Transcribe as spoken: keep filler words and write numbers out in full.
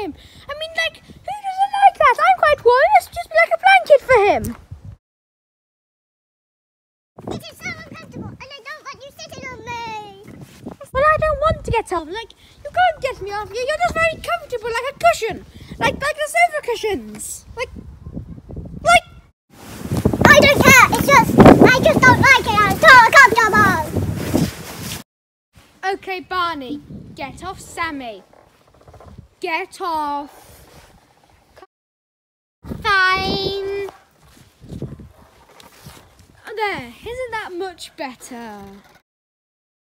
him. I mean, like, who doesn't like that? I'm quite warm. Let's just be like a blanket for him. It is so uncomfortable, and I don't want you sitting on me. Well, I don't want to get off. Like, you can't get me off you. You're just very comfortable, like a cushion. Like, like the sofa cushions. Like, like. I don't care. It's just, I just don't like it. I'm so uncomfortable. Okay, Barney, get off Sammy. Get off. Fine. There, isn't that much better?